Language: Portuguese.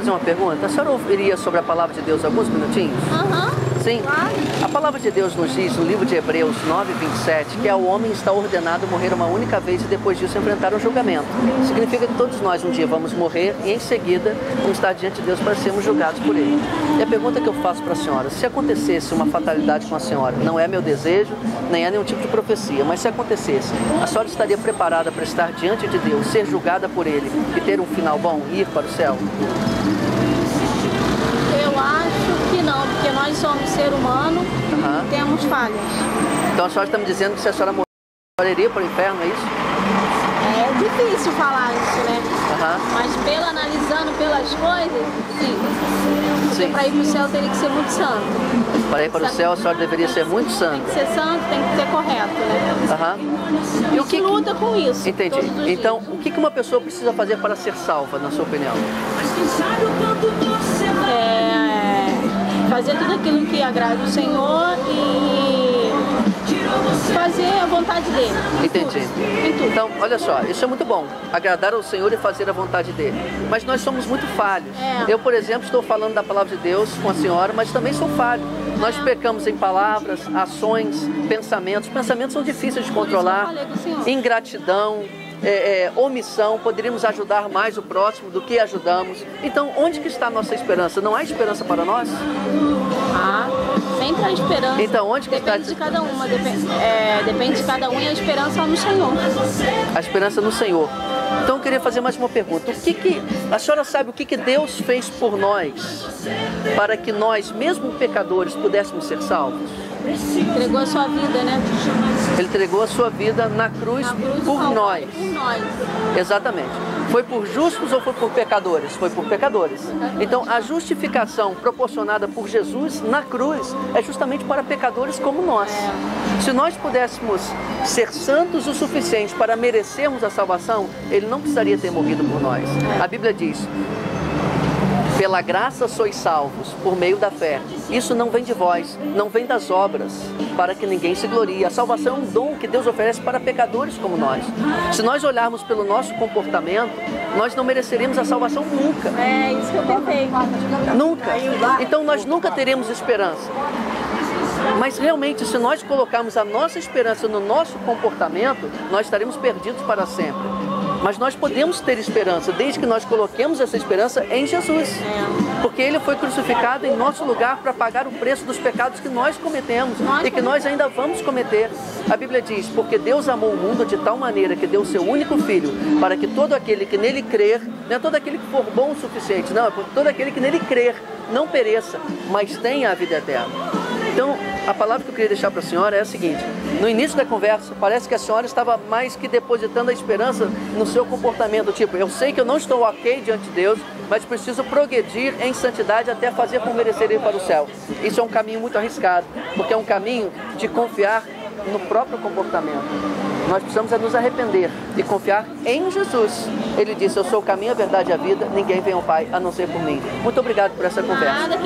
fazer uma pergunta? A senhora ouviria sobre a palavra de Deus alguns minutinhos? Sim. Claro. A palavra de Deus nos diz no livro de Hebreus 9:27 que ao homem está ordenado morrer uma única vez e depois disso enfrentar um julgamento. Significa que todos nós um dia vamos morrer e em seguida vamos estar diante de Deus para sermos julgados por Ele. E a pergunta que eu faço para a senhora, se acontecesse uma fatalidade com a senhora, não é meu desejo, nem é nenhum tipo de profecia, mas se acontecesse, a senhora estaria preparada para estar diante de Deus, ser julgada por Ele e ter um final bom, ir para o céu? Eu acho que não, porque nós somos ser humano e temos falhas. Então a senhora está me dizendo que se a senhora morrer, iria para o inferno, é isso? É difícil falar isso, né? Mas analisando pelas coisas, sim. Porque para ir para o céu teria que ser muito santo. Para ir para o céu a senhora deveria ser muito santa. Tem que ser santo, tem que ser correto, né? E o que luta com isso? Entendi. Então, o que uma pessoa precisa fazer para ser salva, na sua opinião? Fazer tudo aquilo que agrada o Senhor e fazer a vontade dele. Entendi. Então, olha só, isso é muito bom, agradar ao Senhor e fazer a vontade dele. Mas nós somos muito falhos. Eu, por exemplo, estou falando da palavra de Deus com a senhora, mas também sou falho. Nós pecamos em palavras, ações, pensamentos. Pensamentos são difíceis de controlar. Ingratidão, omissão, poderíamos ajudar mais o próximo do que ajudamos. Então, onde que está a nossa esperança? Não há esperança para nós? Sempre há esperança. Então, onde que depende está? De cada uma, depende de cada um e a esperança no Senhor. A esperança no Senhor. Então eu queria fazer mais uma pergunta. A senhora sabe o que Deus fez por nós para que nós, mesmo pecadores, pudéssemos ser salvos? Entregou a sua vida, né? Ele entregou a sua vida na cruz por nós. Por nós. Exatamente. Foi por justos ou foi por pecadores? Foi por pecadores. Então, a justificação proporcionada por Jesus na cruz é justamente para pecadores como nós. Se nós pudéssemos ser santos o suficiente para merecermos a salvação, Ele não precisaria ter morrido por nós. A Bíblia diz: pela graça sois salvos, por meio da fé. Isso não vem de vós, não vem das obras, para que ninguém se glorie. A salvação é um dom que Deus oferece para pecadores como nós. Se nós olharmos pelo nosso comportamento, nós não mereceremos a salvação nunca. É isso que eu tentei. Nunca. Então nós nunca teremos esperança. Mas realmente, se nós colocarmos a nossa esperança no nosso comportamento, nós estaremos perdidos para sempre. Mas nós podemos ter esperança, desde que nós coloquemos essa esperança em Jesus. Porque Ele foi crucificado em nosso lugar para pagar o preço dos pecados que nós cometemos e que nós ainda vamos cometer. A Bíblia diz: porque Deus amou o mundo de tal maneira que deu o seu único Filho, para que todo aquele que nele crer, não é todo aquele que for bom o suficiente, não, é todo aquele que nele crer, não pereça, mas tenha a vida eterna. Então, a palavra que eu queria deixar para a senhora é a seguinte: no início da conversa, parece que a senhora estava mais que depositando a esperança no seu comportamento. Tipo, eu sei que eu não estou ok diante de Deus, mas preciso progredir em santidade até fazer por merecer ir para o céu. Isso é um caminho muito arriscado, porque é um caminho de confiar no próprio comportamento. Nós precisamos nos arrepender e confiar em Jesus. Ele disse: eu sou o caminho, a verdade e a vida, ninguém vem ao Pai a não ser por mim. Muito obrigado por essa conversa.